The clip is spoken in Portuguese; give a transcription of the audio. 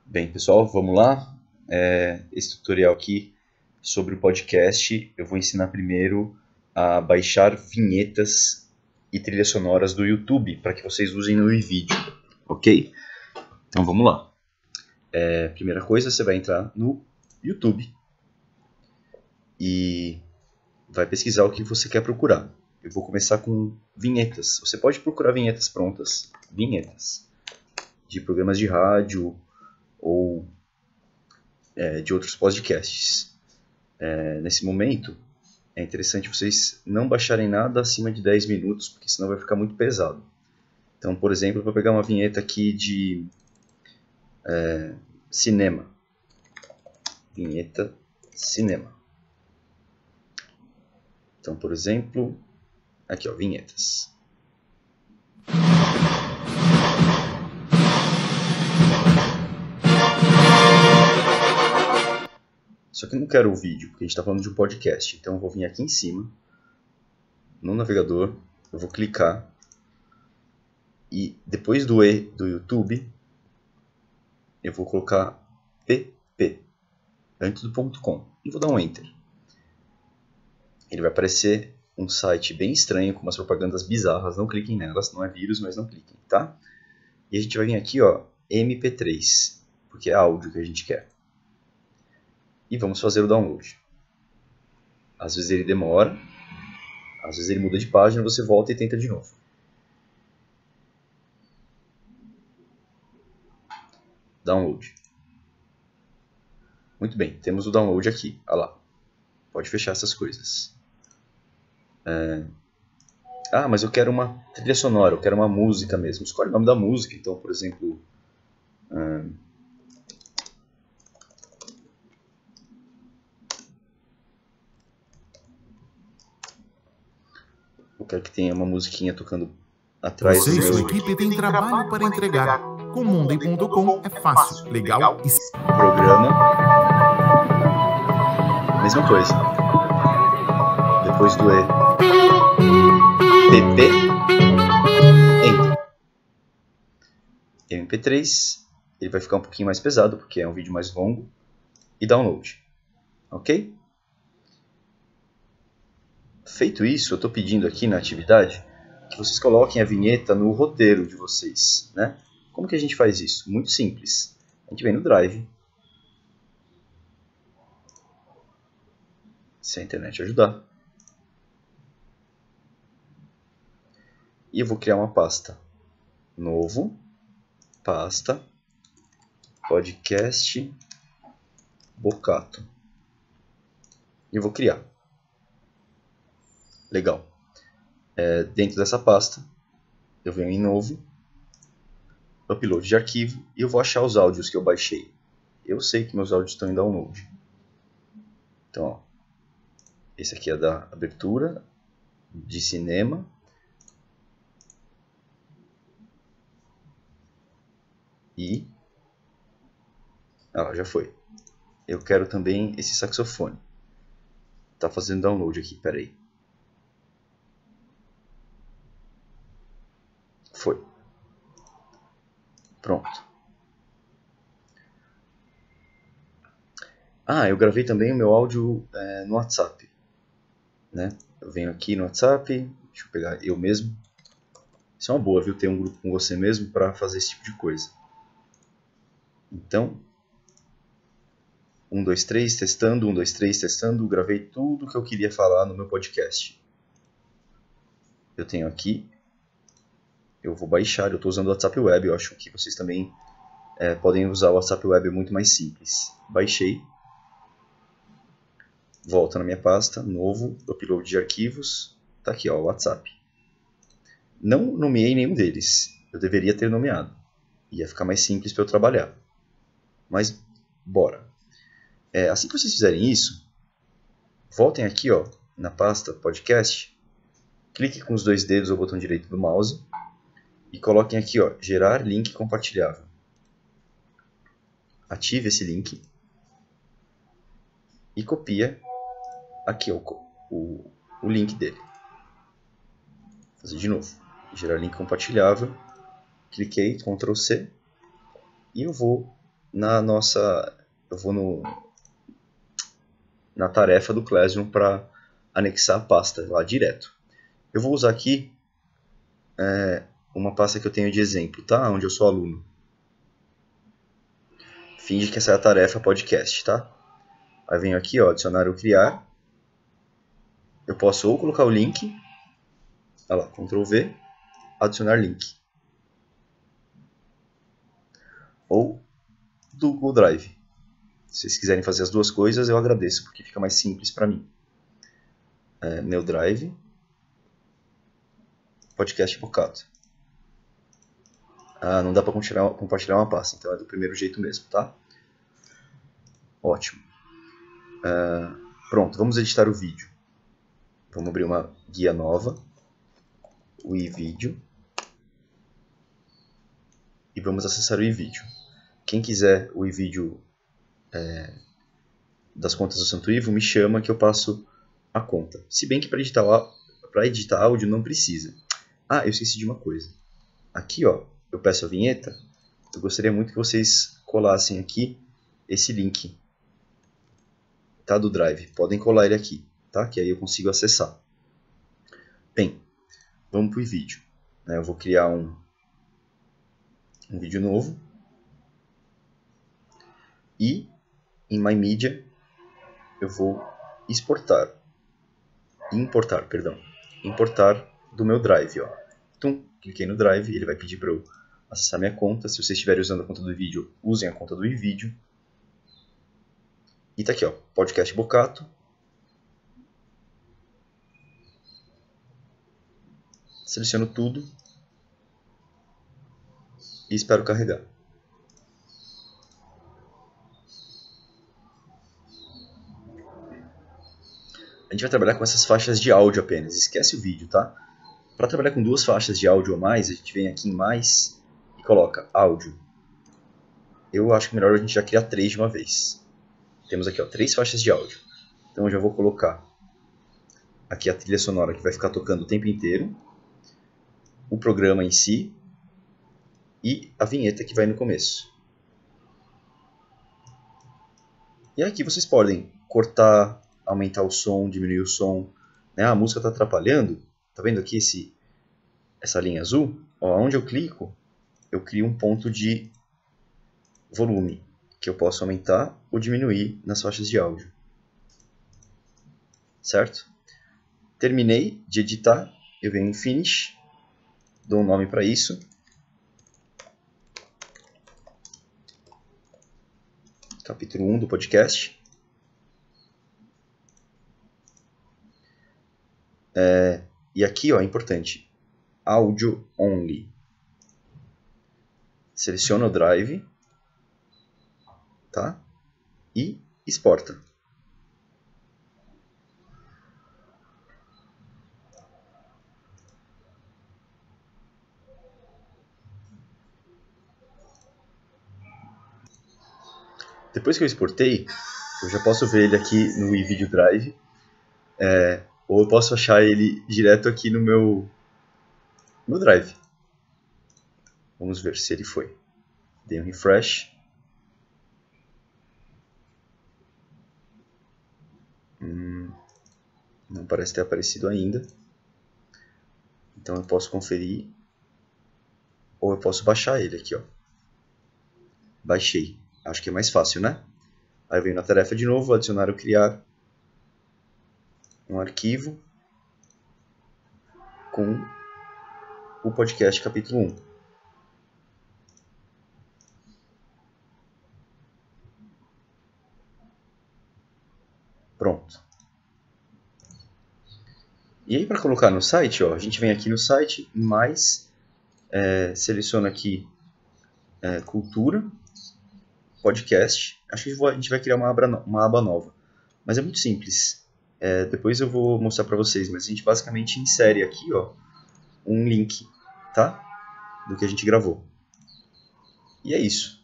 Bem, pessoal, vamos lá. Esse tutorial aqui sobre o podcast, eu vou ensinar primeiro a baixar vinhetas e trilhas sonoras do YouTube para que vocês usem no vídeo, ok? Então vamos lá. Primeira coisa, você vai entrar no YouTube e vai pesquisar o que você quer procurar. Eu vou começar com vinhetas. Você pode procurar vinhetas prontas, vinhetas de programas de rádio ou de outros podcasts. Nesse momento, é interessante vocês não baixarem nada acima de 10 minutos, porque senão vai ficar muito pesado. Então, por exemplo, eu vou pegar uma vinheta aqui de cinema. Vinheta cinema. Então, por exemplo, aqui ó, vinhetas. Só que eu não quero o vídeo, porque a gente está falando de um podcast. Então eu vou vir aqui em cima, no navegador, eu vou clicar e depois do E do YouTube, eu vou colocar pp, antes do .com, e vou dar um Enter. Ele vai aparecer um site bem estranho, com umas propagandas bizarras, não cliquem nelas, não é vírus, mas não cliquem, tá? E a gente vai vir aqui, ó, MP3, porque é áudio que a gente quer. E vamos fazer o download. Às vezes ele demora, às vezes ele muda de página, você volta e tenta de novo. Download. Muito bem, temos o download aqui. Olha lá. Pode fechar essas coisas. Mas eu quero uma trilha sonora, eu quero uma música mesmo. Escolhe o nome da música, então, por exemplo... eu quero que tenha uma musiquinha tocando atrás Você do e sua meu equipe têm trabalho para entregar. Com Mondem.com é fácil, legal e programa. Mesma coisa. Depois do pp, Enter. MP3, ele vai ficar um pouquinho mais pesado, porque é um vídeo mais longo. E download. Ok? Feito isso, eu estou pedindo aqui na atividade que vocês coloquem a vinheta no roteiro de vocês, né? Como que a gente faz isso? Muito simples. A gente vem no Drive, se a internet ajudar, e eu vou criar uma pasta. Novo, pasta, podcast, Bocato. E eu vou criar. Legal. Dentro dessa pasta, eu venho em novo, upload de arquivo, e eu vou achar os áudios que eu baixei. Eu sei que meus áudios estão em download. Então, ó, esse aqui é da abertura, de cinema. E... já foi. Eu quero também esse saxofone. Tá fazendo download aqui, peraí. Foi. Pronto. Eu gravei também o meu áudio no WhatsApp, né? Eu venho aqui no WhatsApp, deixa eu pegar eu mesmo. Isso é uma boa, viu? Ter um grupo com você mesmo para fazer esse tipo de coisa. Então, 1, 2, 3, testando, 1, 2, 3, testando. Gravei tudo que eu queria falar no meu podcast. Eu tenho aqui. Eu vou baixar, eu estou usando o WhatsApp Web. Eu acho que vocês também podem usar o WhatsApp Web, é muito mais simples. Baixei. Volta na minha pasta, novo, upload de arquivos. Tá aqui, ó, o WhatsApp. Não nomeei nenhum deles. Eu deveria ter nomeado. Ia ficar mais simples para eu trabalhar. Mas, bora. Assim que vocês fizerem isso, voltem aqui, ó, na pasta podcast, clique com os 2 dedos ou botão direito do mouse e coloquem aqui, ó, gerar link compartilhável. Ative esse link e copia aqui o link dele. Vou fazer de novo. Gerar link compartilhável. Cliquei, Ctrl+C, e eu vou eu vou na tarefa do Classroom para anexar a pasta lá direto. Eu vou usar aqui uma pasta que eu tenho de exemplo, tá? Onde eu sou aluno. Finge que essa é a tarefa podcast, tá? Aí venho aqui, ó, adicionar ou criar. Eu posso ou colocar o link, olha lá, Ctrl V, adicionar link. Ou do Google Drive. Se vocês quiserem fazer as duas coisas, eu agradeço, porque fica mais simples para mim. Meu Drive, podcast Bocato. Não dá para compartilhar uma pasta, então é do primeiro jeito mesmo, tá? Ótimo. Pronto, vamos editar o vídeo. Vamos abrir uma guia nova, o iVídeo, e vamos acessar o iVídeo. Quem quiser o iVídeo das contas do Santo Ivo, me chama que eu passo a conta. Se bem que para editar áudio não precisa. Eu esqueci de uma coisa. Aqui, ó, eu peço a vinheta. Eu gostaria muito que vocês colassem aqui esse link, tá, do Drive. Podem colar ele aqui, tá? Que aí eu consigo acessar. Bem, vamos para o vídeo. Eu vou criar um vídeo novo. E em My Media eu vou importar do meu Drive, ó. Cliquei no Drive, ele vai pedir para eu acessar minha conta. Se vocês estiverem usando a conta do iVídeo, usem a conta do iVídeo. E tá aqui, ó, podcast Bocato. Seleciono tudo e espero carregar. A gente vai trabalhar com essas faixas de áudio apenas, esquece o vídeo, tá? Para trabalhar com 2 faixas de áudio ou mais, a gente vem aqui em mais e coloca áudio. Eu acho que melhor a gente já criar 3 de uma vez. Temos aqui, ó, 3 faixas de áudio. Então eu já vou colocar aqui a trilha sonora que vai ficar tocando o tempo inteiro, o programa em si e a vinheta que vai no começo. E aqui vocês podem cortar, aumentar o som, diminuir o som. A música está atrapalhando. Tá vendo aqui essa linha azul? Onde eu clico, eu crio um ponto de volume, que eu posso aumentar ou diminuir nas faixas de áudio. Certo? Terminei de editar, eu venho em Finish, dou um nome para isso. Capítulo 1 do podcast. E aqui, ó, é importante, Audio Only. Seleciona o Drive, tá? E exporta. Depois que eu exportei, eu já posso ver ele aqui no iVídeo Drive, ou eu posso achar ele direto aqui no meu Drive. Vamos ver se ele foi. Dei um refresh. Não parece ter aparecido ainda. Então eu posso conferir. Ou eu posso baixar ele aqui, ó. Baixei. Acho que é mais fácil, né? Aí eu venho na tarefa de novo, adicionar ou criar um arquivo com o podcast capítulo 1. Pronto. E aí para colocar no site, ó, a gente vem aqui no site, mais seleciona aqui cultura, podcast. Acho que a gente vai criar uma aba nova. Mas é muito simples. Depois eu vou mostrar para vocês, mas a gente basicamente insere aqui, ó, um link, tá? Do que a gente gravou. E é isso.